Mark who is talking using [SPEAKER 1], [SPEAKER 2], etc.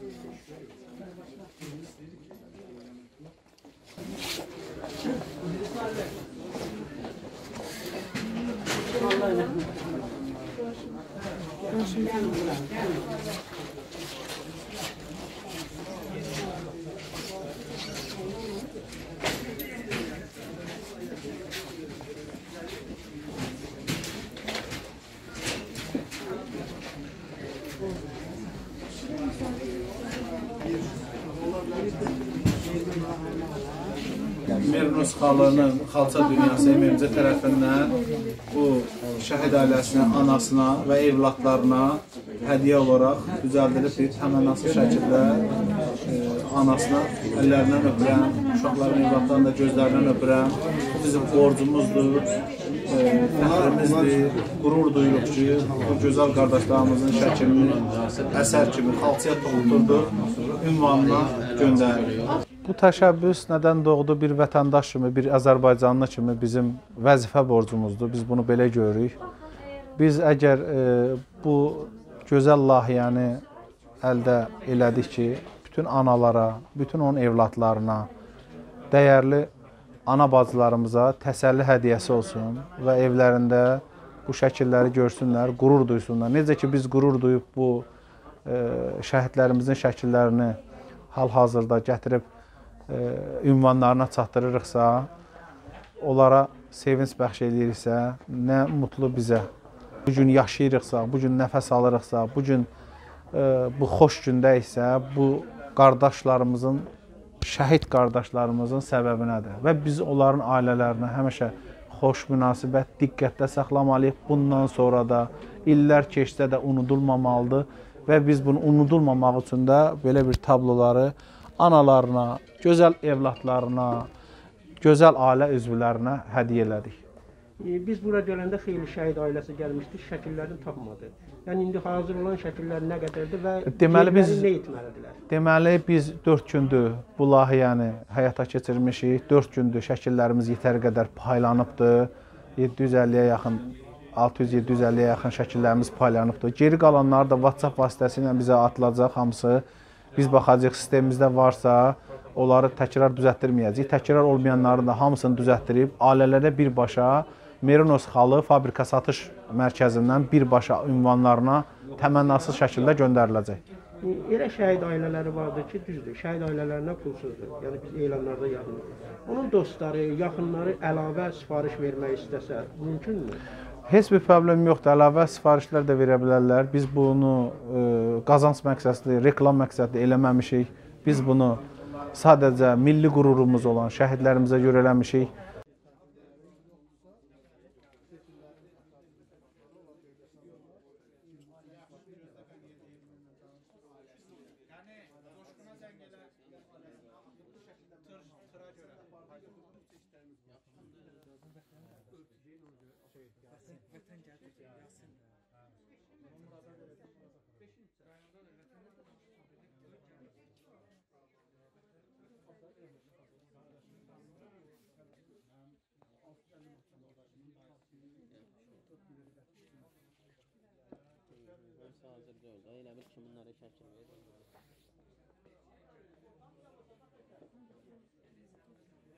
[SPEAKER 1] Merinos xalının Xalça Dünyası MMC tərəfindən bu şəhid ailəsinə, anasına və evlatlarına hədiyyə olaraq düzəldilib bir təmənnasız şəkildə anasına əllərindən öpürəm, uşaqların, evlatlarının da gözlərindən öpürəm. Bu bizim borcumuzdur, fəxrimizdir, qürur duyuruq ki, bu gözəl qardaşlarımızın şəklini əsər kimi xalçaya toxundurduq, ünvanına göndəririk. Bu təşəbbüs nədən doğdu? Bir vətəndaş kimi, bir Azərbaycanlı kimi bizim vəzifə borcumuzdur. Biz bunu belə görürük. Biz əgər bu gözəl layihəni əldə elədik ki, bütün analara, bütün onun evlatlarına, dəyərli ana bacılarımıza təsəlli hədiyyəsi olsun və evlərində bu şəkilləri görsünlər, qürur duysunlar. Necə ki, biz qürur duyub bu şəhidlərimizin şəkillərini hal-hazırda gətirib ünvanlarına çatdırırıqsa, onlara sevinç bəxş ediriksə, nə mutlu bizə. Bugün yaşayırıqsa, bugün nəfəs alırıqsa, bugün bu xoş gündəyiksə, bu qardaşlarımızın, şəhid qardaşlarımızın səbəbinədir. Və biz onların ailələrinə həmişə xoş münasibət, diqqətdə saxlamalıyıq. Bundan sonra da illər keçsə də unudulmamalıdır və biz bunu unudulmamaq üçün də belə bir tabloları analarına, gözəl evlatlarına, gözəl ailə üzvlərinə hədiyyə elədik.
[SPEAKER 2] Biz bura gələndə xeyli şəhid ailəsi gəlmişdi, şəkillərini tapmadı. Yəni indi hazır olan şəkillər nə qədərdir və yerləri nə etməlidirlər?
[SPEAKER 1] Deməli, biz 4 gündür bu layihəni həyata keçirmişik. 4 gündür şəkillərimiz yetər qədər paylanıbdır. 750-yə yaxın, 600-750-yə yaxın şəkillərimiz paylanıbdır. Geri qalanları da WhatsApp vasitəsilə bizə atılacaq hamısı. Biz baxacaq, sistemimizdə varsa, onları təkrar düzəltdirməyəcəyik. Təkrar olmayanların da hamısını düzəltdirib, ailələrə birbaşa Merinos xalı fabrika satış mərkəzindən birbaşa ünvanlarına təmənnasız şəkildə göndəriləcək.
[SPEAKER 2] Elə şəhid ailələri vardır ki, düzdür, şəhid ailələrinə pulsuzdur. Yəni biz elanlarda yazılır. Onun dostları, yaxınları əlavə sifariş vermək istəsə, mümkünmü?
[SPEAKER 1] Heç bir problem yoxdur, əlavə sifarişlər də verə bilərlər. Biz bunu qazanc məqsədli, reklam məqsədli eləməmişik. Biz bunu sadəcə milli qürurumuz olan şəhidlərimizə görə eləmişik.
[SPEAKER 3] Hazır gördü. Elə bil ki, bunları şəkil verir.